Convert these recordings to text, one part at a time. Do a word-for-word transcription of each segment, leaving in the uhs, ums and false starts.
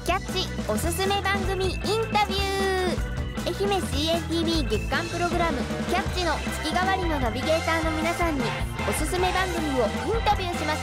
キャッチおすすめ番組インタビュー。愛媛 シーエーティービー 月間プログラムキャッチの月替わりのナビゲーターの皆さんにおすすめ番組をインタビューしました。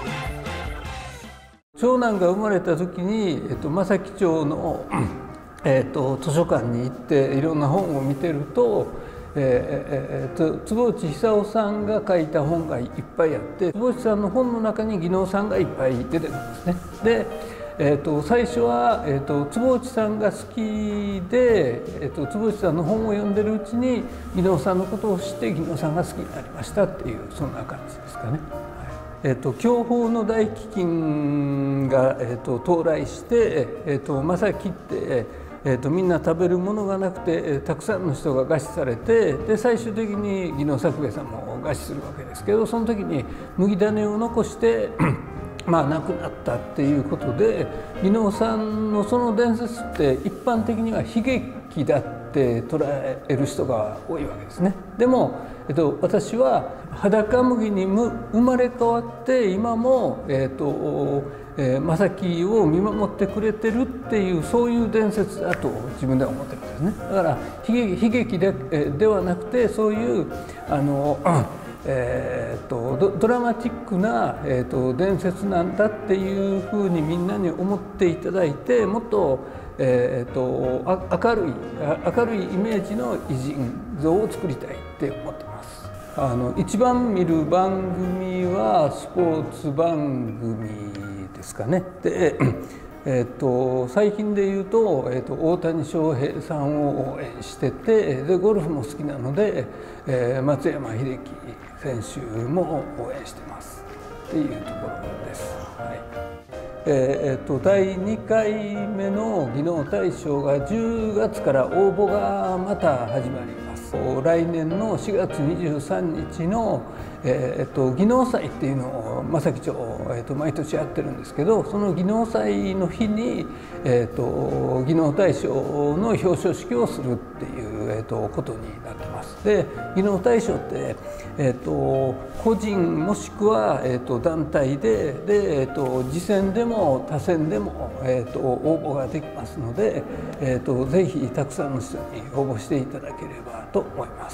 長男が生まれた時に、えっと、正木町の、えっと、図書館に行っていろんな本を見てると、えーえー、坪内久夫さんが書いた本がいっぱいあって、坪内さんの本の中に技能さんがいっぱい出てくるんですね。で、えー、と最初は、えー、と坪内さんが好きで、えー、と坪内さんの本を読んでるうちに技能さんのことを知って技能さんが好きになりましたっていう、そんな感じですかね。えー、と享保の大飢饉が、えー、と到来して、えー、と正木ってえー、とみんな食べるものがなくて、えー、たくさんの人が餓死されて、で最終的に技能作兵衛さんも餓死するわけですけど、その時に麦種を残してまあ亡くなったっていうことで、技能さんのその伝説って一般的には悲劇だって捉える人が多いわけですね。でも、えっと、私は裸麦に生まれ変わって今も、えっとえー、正木を見守ってくれてるっていう、そういう伝説だと自分では思ってるんですね。だから悲劇、悲劇で、えー、ではなくて、そういうあの、えー、と ド, ドラマチックな、えー、と伝説なんだっていうふうにみんなに思っていただいて、もっと、えー、と明るい明るいイメージの偉人像を作りたいって思ってます。あの一番見る番組はスポーツ番組ですかね。で、えー、と最近で言うと、えー、と大谷翔平さんを応援してて、でゴルフも好きなので、えー、松山英樹選手も応援してますっていうところです。はい。えー、とだいにかいめの技能大賞がじゅうがつから応募がまた始まります。来年のしがつにじゅうさんにちのえー、と技能祭っていうのを正木町、えー、と毎年やってるんですけど、その技能祭の日に、えー、と技能大賞の表彰式をするっていう、えー、とことになってます。で技能大賞って、えー、と個人もしくは、えー、と団体でで、えー、と次戦でも他戦でも、えー、と応募ができますので、えー、とぜひたくさんの人に応募していただければと思います。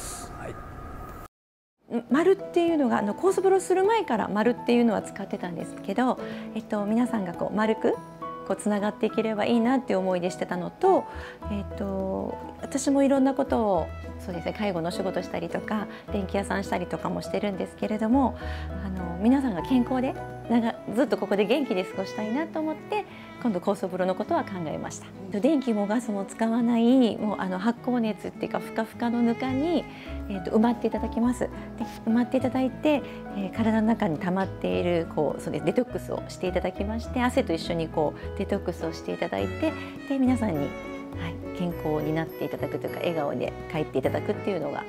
丸っていうのが、あのコースプロする前から丸っていうのは使ってたんですけど、えっと、皆さんがこう丸くこうつながっていければいいなっていう思いでしてたのと、えっと、私もいろんなことをそうですね、介護の仕事したりとか電気屋さんしたりとかもしてるんですけれども、あの皆さんが健康で長ずっとここで元気で過ごしたいなと思って、今度高層風呂のことは考えました。電気もガスも使わないもうあの発酵熱っていうかふかふかのぬかに、えー、と埋まっていただきます。で埋まっていただいて、えー、体の中に溜まっているこうそうですデトックスをしていただきまして、汗と一緒にこうデトックスをしていただいて、で皆さんに、はい、健康になっていただくというか笑顔で帰っていただくっていうのが、はい、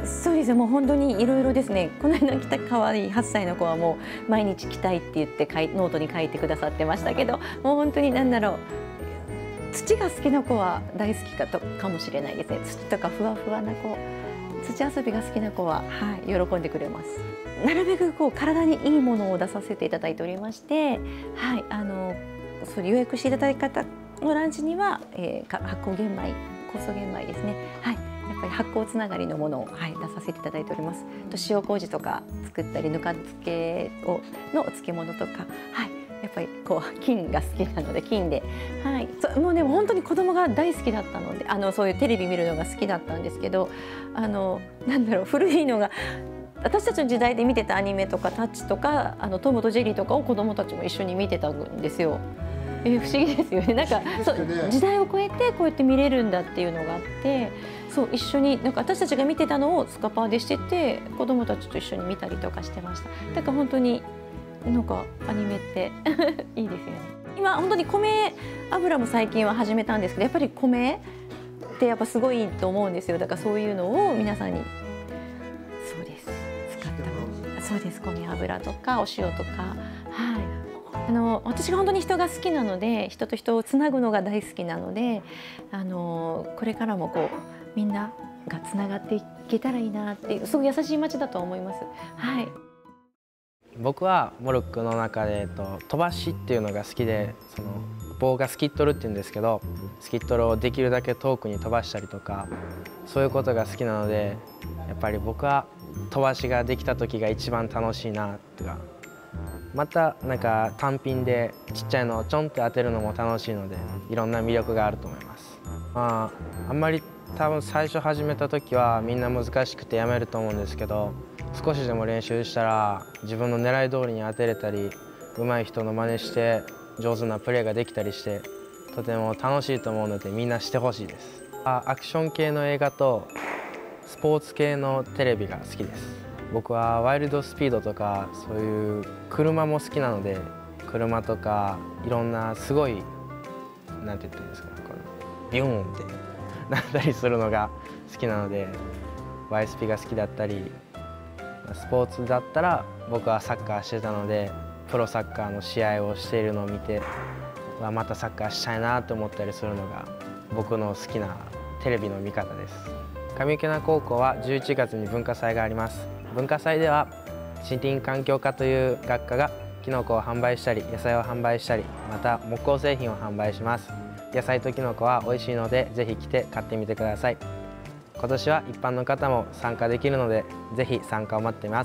そうです。もう本当にいろいろですね。この間来た可愛いはっさいの子はもう毎日来たいって言ってノートに書いてくださってましたけど、もう本当に何だろう、土が好きな子は大好きかとかもしれないですね。土とかふわふわな子、土遊びが好きな子は、はい、喜んでくれます。なるべくこう体にいいものを出させていただいておりまして、はい、あのそれ予約していただいた方のランチには、えー、発酵玄米、酵素玄米ですね。はい。やっぱり発酵つながりのものを、はい、出させていただいております。と塩麹とか作ったりぬか漬けをのお漬物とか、はい、やっぱりこう菌が好きなので菌で、はい、そもうね本当に子供が大好きだったので、あのそういうテレビ見るのが好きだったんですけど、あのなんだろう、古いのが私たちの時代で見てたアニメとかタッチとかあのトムとジェリーとかを子供たちも一緒に見てたんですよ。えー、不思議ですよね。なんか、ね、そう時代を超えてこうやって見れるんだっていうのがあって、そう一緒になんか私たちが見てたのをスカパーでしてて、子供たちと一緒に見たりとかしてました。だから本当になんかアニメっていいですよね。今本当に米油も最近は始めたんですけど、やっぱり米ってやっぱすごいと思うんですよ。だからそういうのを皆さんに、そうです、使った、そうです、米油とかお塩とか、はい。あの私が本当に人が好きなので、人と人をつなぐのが大好きなので、あのこれからもこうみんながつながっていけたらいいなっていう、すごい優しい街だと思います。はい。 僕はモルックの中で、えっと、飛ばしっていうのが好きで、その棒がスキットルっていうんですけど、スキットルをできるだけ遠くに飛ばしたりとか、そういうことが好きなので、やっぱり僕は飛ばしができた時が一番楽しいなってか、またなんか単品でちっちゃいのをちょんって当てるのも楽しいので、いろんな魅力があると思います。まあ、あんまり多分最初始めた時はみんな難しくてやめると思うんですけど、少しでも練習したら自分の狙い通りに当てれたり、上手い人の真似して上手なプレーができたりして、とても楽しいと思うのでみんなしてほしいです。あ、アクション系の映画とスポーツ系のテレビが好きです。僕はワイルドスピードとかそういう車も好きなので、車とかいろんなすごいなんて言ってるんですか、このビューンってなったりするのが好きなので、ワイスピが好きだったり、スポーツだったら僕はサッカーしてたので、プロサッカーの試合をしているのを見て、またサッカーしたいなと思ったりするのが僕の好きなテレビの見方です。上池名高校はじゅういちがつに文化祭があります。文化祭では森林環境科という学科がキノコを販売したり、野菜を販売したり、また木工製品を販売します。野菜とキノコは美味しいので、ぜひ来て買ってみてください。今年は一般の方も参加できるので、ぜひ参加を待っています。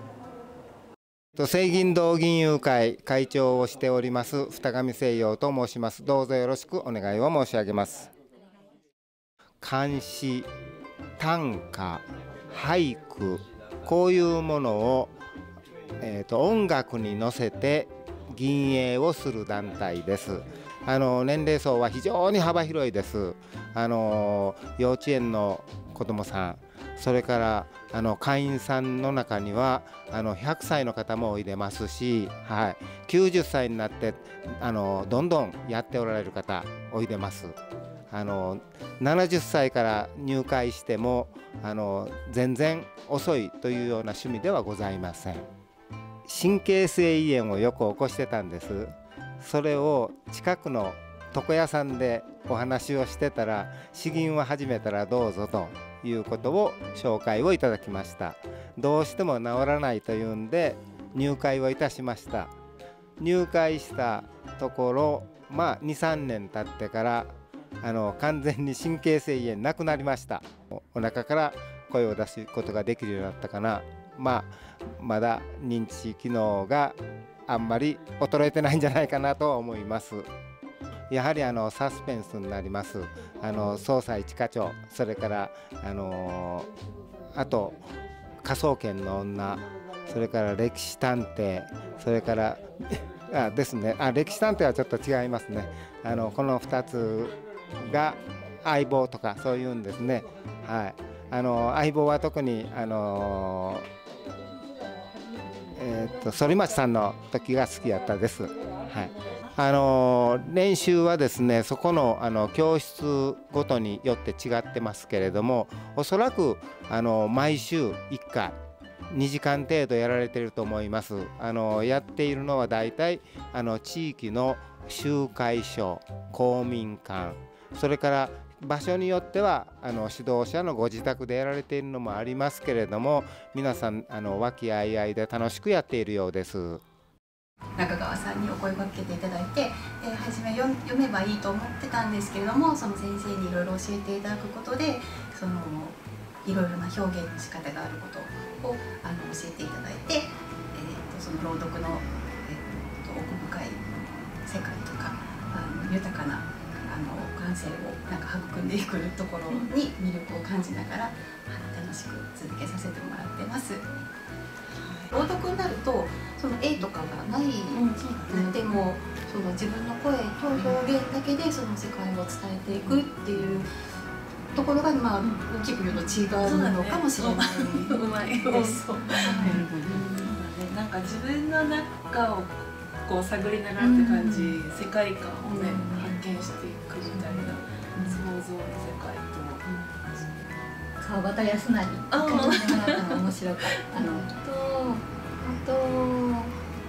聖銀堂銀友会会長をしております二上清陽と申します。どうぞよろしくお願いを申し上げます。漢詩、短歌、俳句、こういうものを、えーと、音楽に乗せて吟詠をする団体です。あの年齢層は非常に幅広いです。あの幼稚園の子どもさん、それからあの会員さんの中にはあのひゃくさいの方もおいでますし、はい、きゅうじゅっさいになってあのどんどんやっておられる方おいでます。あのななじゅっさいから入会してもあの全然遅いというような趣味ではございません。神経性胃炎をよく起こしてたんです。それを近くの床屋さんでお話をしてたら、詩吟を始めたらどうぞということを紹介をいただきました。どうしても治らないというんで入会をいたしました。入会したところ、まあにさんねん経ってからあの完全に神経性胃炎なくなりました。お, お腹から声を出すことができるようになったかな。まあまだ認知機能があんまり衰えてないんじゃないかなと思います。やはりあのサスペンスになります。あの捜査一課長、それからあのー、あと科捜研の女、それから歴史探偵、それからあですねあ歴史探偵はちょっと違いますね。あのこのふたつが相棒とかそういうんですね。はい、あの相棒は特にあのーえー、と反町さんの時が好きだったです。はい、あの練習はですね、そこの、あの教室ごとによって違ってますけれども、おそらくあの毎週いっかいにじかん程度やられていると思います。あのやっているのはだいたいあの地域の集会所、公民館、それから場所によってはあの指導者のご自宅でやられているのもありますけれども、皆さんあの和気あいあいで楽しくやっているようです。 中川さんにお声掛けていただいて、えー、初め 読, 読めばいいと思ってたんですけれども、その先生にいろいろ教えていただくことで、そのいろいろな表現の仕方があることをあの教えていただいて、えー、とその朗読の、えー、と奥深い世界とかあの豊かなあの感性をなんか育んでいくところに魅力を感じながら、あの楽しく続けさせてもらってます。朗読になるとその絵とかがないのでも、その自分の声と表現だけでその世界を伝えていくっていうところが、まあ大きく言うと違うのかもしれない。うまいです。 なんか自分の中をこう探りながらって感じ、世界観をね発見していくみたいな想像の世界と。 川端康成感じてもらったの面白かった。あのとあと、うん、と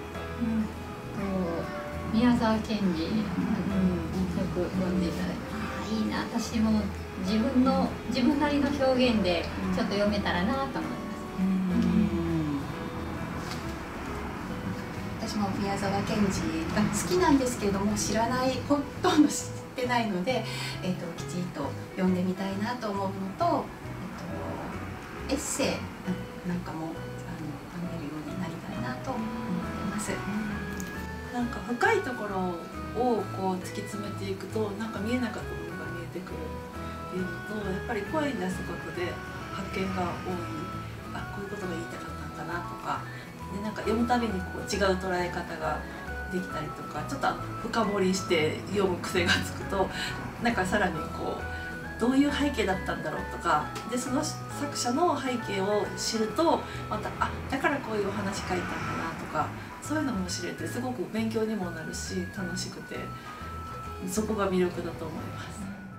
宮沢賢治、うん、よく読んでいただいて、ああいいな、私も自分の自分なりの表現でちょっと読めたらなと思います。 私も宮沢賢治が好きなんですけれども、知らないほとんど知ってないので、えー、ときちんと読んでみたいなと思うのと、えー、とエッセイなんかもあの読めるようになりたいなと思ってます。 なんか深いところをこう突き詰めていくと、なんか見えなかったものが見えてくるっていうのと、やっぱり声に出すことで発見が多い、あ、こういうことが言いたかったんだなとかで、なんか読むたびにこう違う捉え方ができたりとか、ちょっと深掘りして読む癖がつくと、なんかさらにこうどういう背景だったんだろうとかで、その作者の背景を知るとまた、あ、だからこういうお話書いたんだなとか、そういうのも知れてすごく勉強にもなるし楽しくて、そこが魅力だと思います。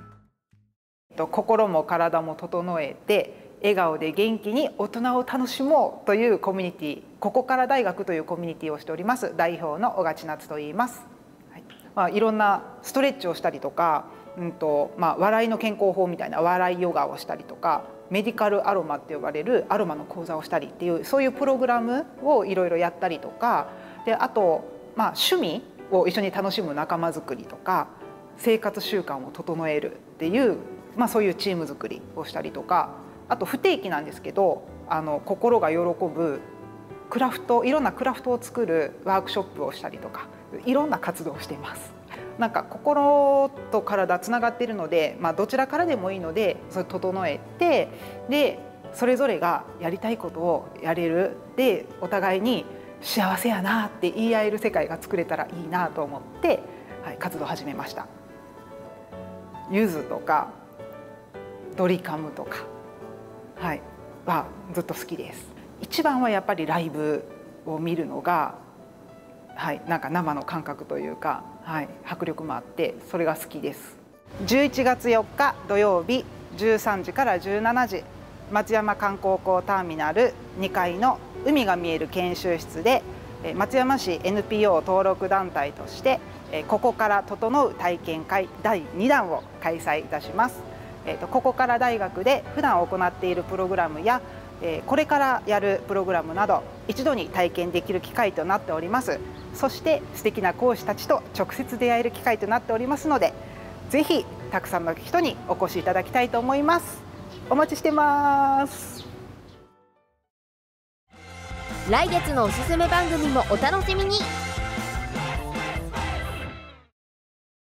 心も体も整えて笑顔で元気に大人を楽しもうというコミュニティ、ここから大学というコミュニティをしております代表の小賀千夏と言います。はい、まあ、いろんなストレッチをしたりとか、うんとまあ、笑いの健康法みたいな笑いヨガをしたりとか、メディカルアロマって呼ばれるアロマの講座をしたりっていう、そういうプログラムをいろいろやったりとかで、あと、まあ、趣味を一緒に楽しむ仲間づくりとか、生活習慣を整えるっていう、まあ、そういうチーム作りをしたりとか、あと不定期なんですけど、あの心が喜ぶクラフト、いろんなクラフトを作るワークショップをしたりとか、いろんな活動をしています。なんか心と体つながっているので、まあ、どちらからでもいいのでそれ整えて、でそれぞれがやりたいことをやれる、でお互いに幸せやなって言い合える世界が作れたらいいなと思って、はい、活動を始めました。ゆずとかドリカムとか、はい、はずっと好きです。一番はやっぱりライブを見るのが、はい、なんか生の感覚というか、はい、迫力もあってそれが好きです。じゅういちがつよっか土曜日じゅうさんじからじゅうしちじ、松山観光港ターミナルにかいの海が見える研修室で、松山市 エヌピーオー 登録団体としてここから整う体験会だいにだんを開催いたします。ここから大学で普段行っているプログラムやこれからやるプログラムなど一度に体験できる機会となっております。そして素敵な講師たちと直接出会える機会となっておりますので、ぜひたくさんの人にお越しいただきたいと思います。お待ちしてます。 来月のおすすめ番組もお楽しみに。